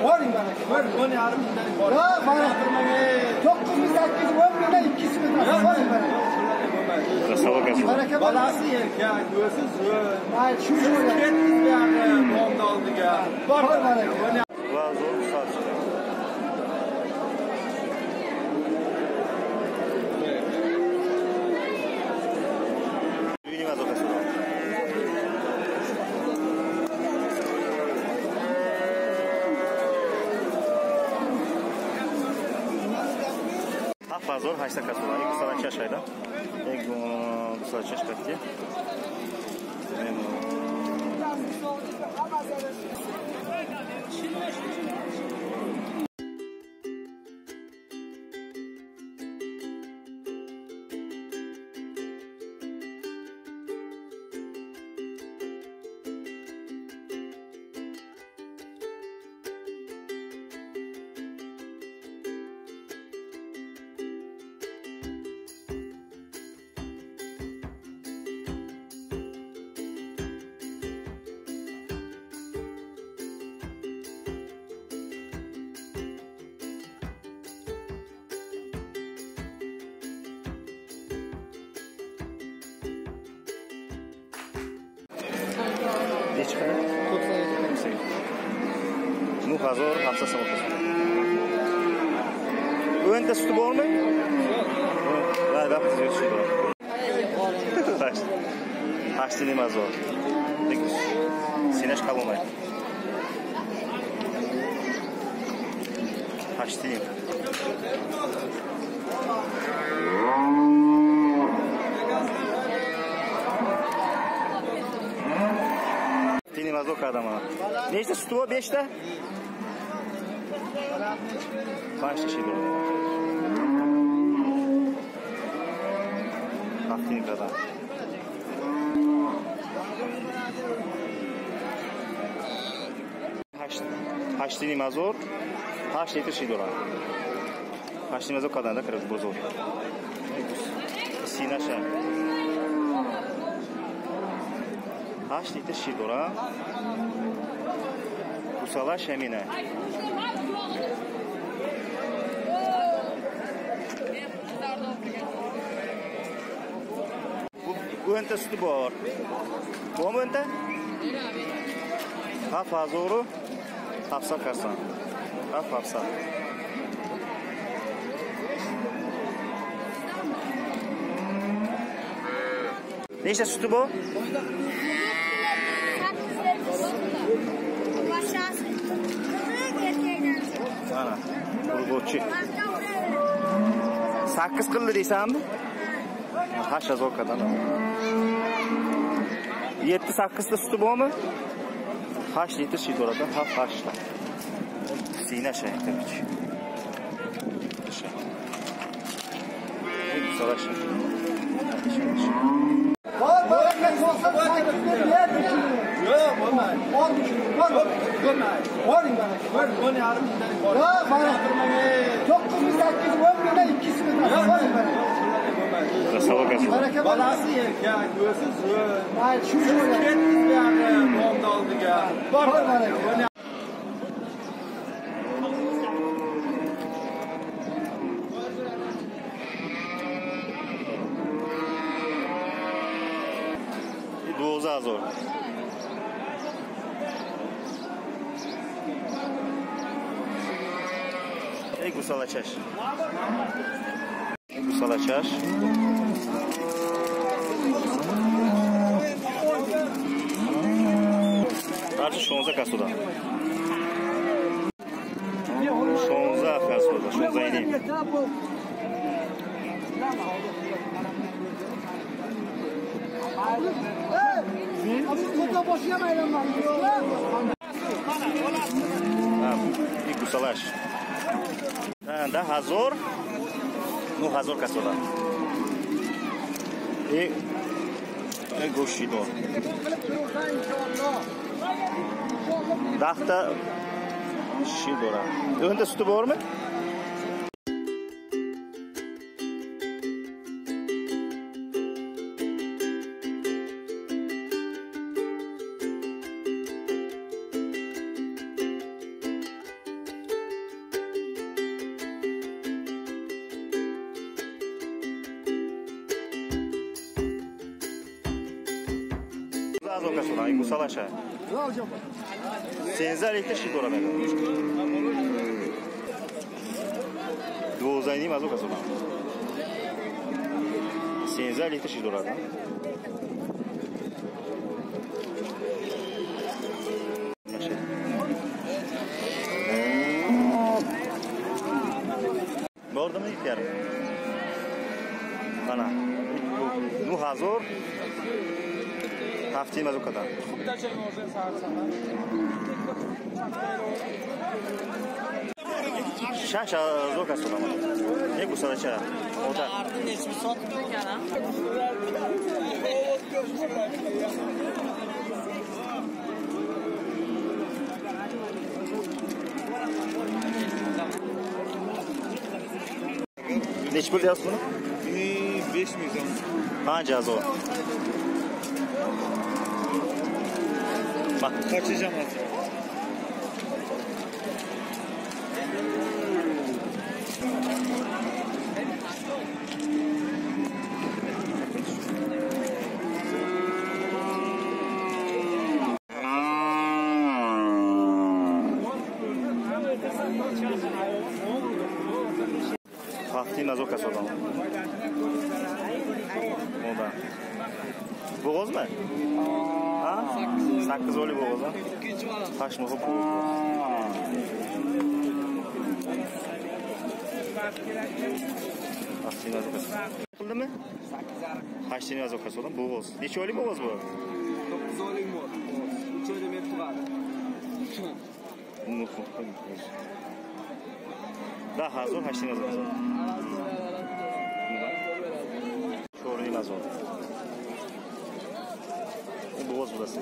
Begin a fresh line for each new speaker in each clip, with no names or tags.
Boring baraka.
Bir yarim mingdan bor.
Ha, mana 9810 mingdan 200 metrasi boring baraka.
Savokasi.
Baraka
Balasi erkak, o'zi zo'r.
Mayli, shu bo'ladi.
Ketdi nomda oldiga.
Bor baraka.
Va zo'r soch. Fazor 8 касула, и кусала чашайда. Эго кусала чашкатки. Ну, Hazor, hafsa savokasi. O'nta suti bormi? Yo'q. Va vaqt yetishdi. Hashti nima zo'r. Sinash qalmay. Hashti. Mazok adama. Nechta suti bor? 5 ta? 5 ta shida. Haftin kadar. Hashtini mazor. 8 litr shida. Hashtini mazor kadar da kirib bozor. Sinasha. 8 litr shida. Kusala şemine. Bu ente sütü var. Bu mu ente? Hafsa zoru. Hafsa kasan. Hafsa. Ne işte sütü bu? Ana, urg'ochi. 8 qildi deysanmi? 8 zokadan. 7-8 ta suti bormi? 8 litr shid bo'ladi, 8 ta. Sina shaytavich. Salash.
Bor baraka 98 berdi.
Yo'q, bo'lmaydi. Bo'lmaydi.
Boring baraka.
Bir yarim mingdan bor.
Ha, mana 9810 mingdan 200 metrasi boring baraka.
Savokasi.
Baraka
Balasi erkak, o'zi zo'r.
Mayli, shu bo'ladi.
Ketdi nomda oldiga.
Bor baraka.
Azor. Gusalachash. Gusalachash. Barcha 16 kasuda. 16 kasuda, 16 idim. Gusalash. Da Hazor. No Hazor kasuda. Go'shido. Daxta shidora. O'nta suti bormi? mazokka so'ran, gusalasha. Senza elektr shi do'rada. 12 mazokka so'ran. Senza elektr shi do'rada. Bordami ipar. Mana. Nu hazır. Hafti mazokkadan. Shasha zoka so'raman. Ne gusalacha? Ota.
Nechi sotib ekan?
Neç pul deyapsiz buni?
5 milyon.
Qancha azo? Bak,
Kaçacağım artık.
hafti mazokka so'raman. Moda. Bo'g'ozmi? Ha? 8 o'lik bo'g'oz, ha? Tashmi xo'p. Hafti mazokka. Qildimi? 8 mazokka so'radim, bo'g'oz. Necha o'lik bo'g'oz bu?
9 oylik bor. 3 oyda berib turadi.
Da hazır 8 mazokka. Chorni mazok. Bo'g'oz burası.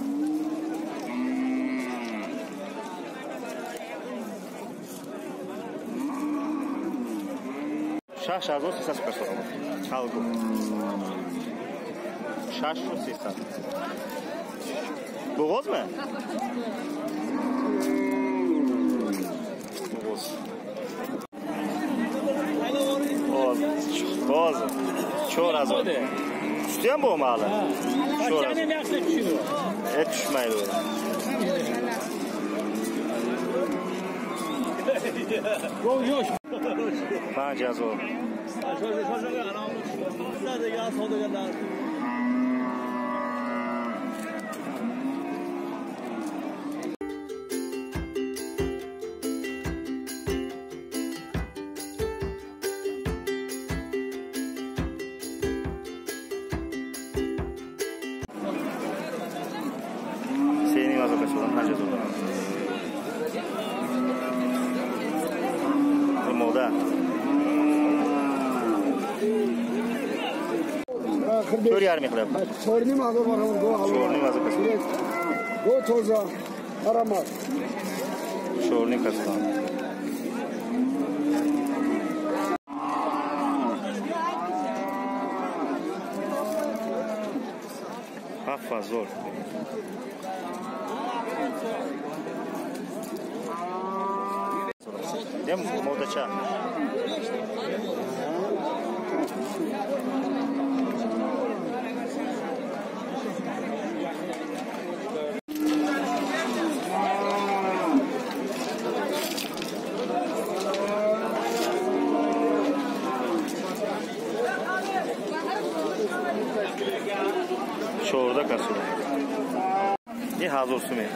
Shash azor sesas qo'shaman. Chalgu. Shash sesas. Bo'g'ozmi? Bo'g'oz. Hozir. Chor azor. Tushdi ham bo'lmadi. Chor.
Qani yaxshi tushdi.
Tushmaydi u.
Yo'q.
Qancha azor? Senin mazokka so'ram, qancha so'ram? Moda. To'rt yarim qilyapman.
Chorni mazor baraman, go halo.
Chorni mazokka so'ram.
Go toza, haramat.
Chorni qasam. Haffa zo'r. Dem modacha. Şurada kasıyor. Ne hazır sume?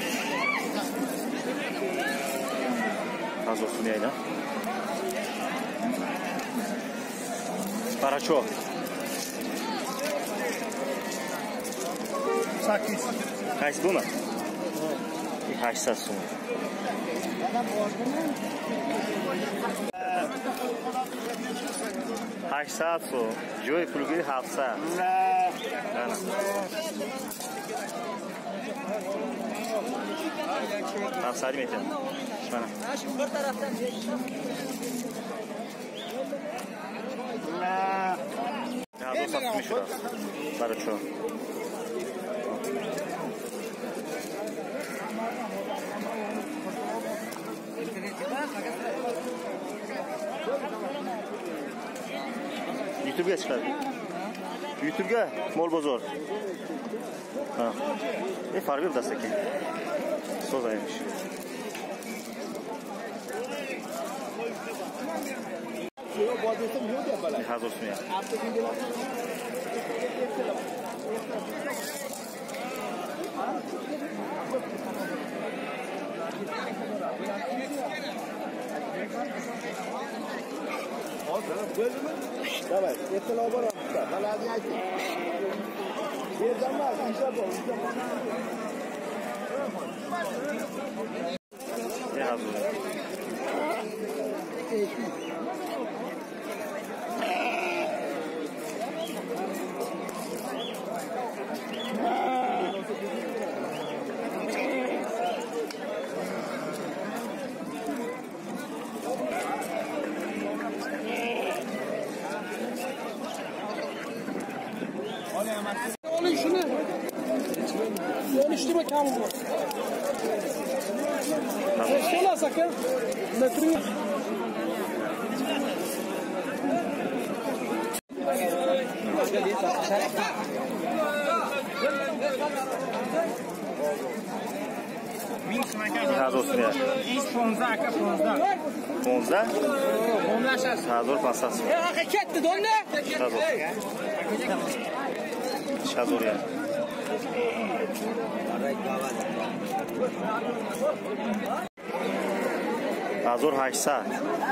Hazır sume ya. Paraço.
8.
Qaysi buni? 8 so'm. Haysat so'm. Joy pulga 700. Mana. Hafsari mekan. Mana.
Shu bir tarafdan
Ya do'stlar sume shura. Paraço. YouTube'ga chiqadi. YouTube'ga Mol bozor. Ha. Farqi bittasi ekan. So'zaymish. Hazır suya.
Давай, это наоборот.
Oğlum şunu. Dönüştürme kamı bu. Şöyle sakın. Metri.
Hazır suya. 15. Hazır pasası.
Ketdi donda.
Hazır. Hazır ya. Hazır 8 saat.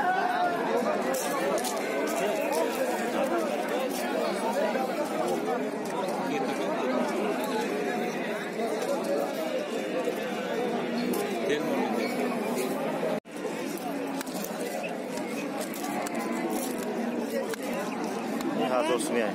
Hazır suya.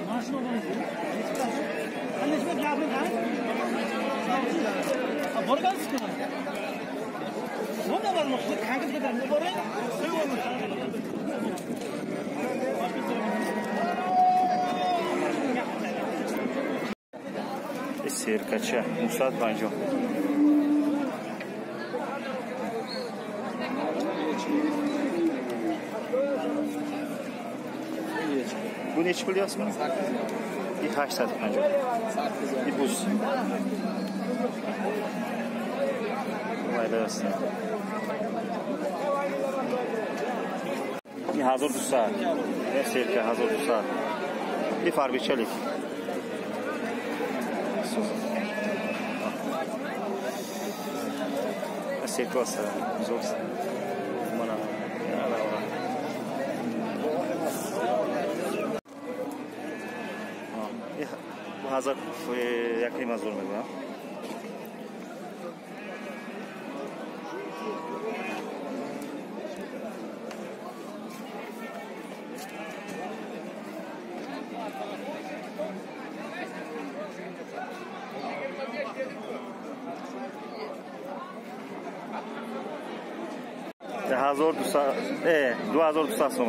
Serkacha Musat Banjo. Bu neçə biliyorsunuz? 8 saat Banjo. İbuz. Vay be olsun. Hazır dursa. Serka hazır dursa. Bir farkı çelik. Serka olsa. Zor. Mana. Bu hazır yakayım hazır mı bu? Hazır dursa, 2000 dursa so'm.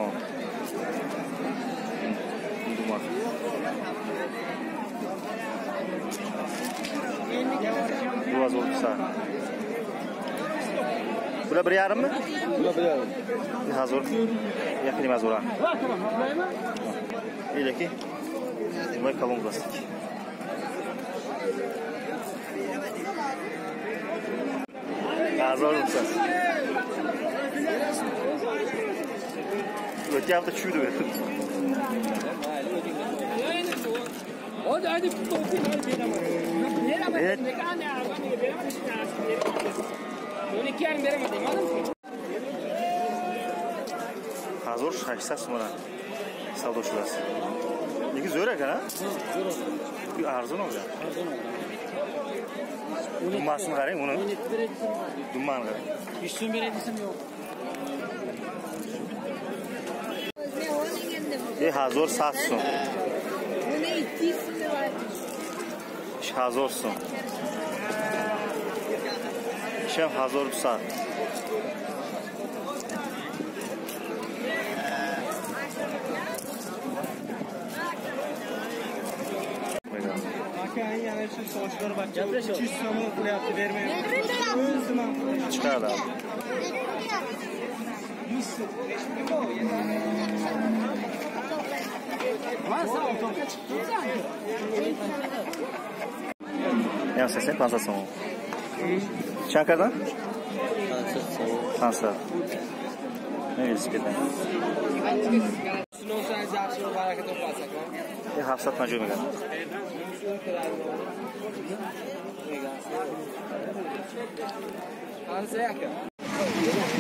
Duaz olursa. Bular 1,5 mi?
Bular 1,5.
Hazır. Yakın hazır. İleki. Vay kalın plastik. Hazır olursa. Öteki hafta çüydü be.
Hadi
Evet. Hazır 80 so'm. Savdochilar. Nega zo'r ekan, ha? Bir arzon oldu. Dummasini qarang, uni. Dummani qarang.
100 so'm beray desam yo'q.
Hazır 7 so'm.
Buni 200 so'm deb
Hazır so'm. Shem hazır saat.
Aka yana shu sochlar bachcha 300 so'm qilyapti, bermayapti.
Chiqadi.
100 so'm.
É, 60 transação. Chankardan? Hansa. Ne riskede?
Sinon sen yaxshi baraka topasiz.
E hafsat majmuaga.
Hansa aka.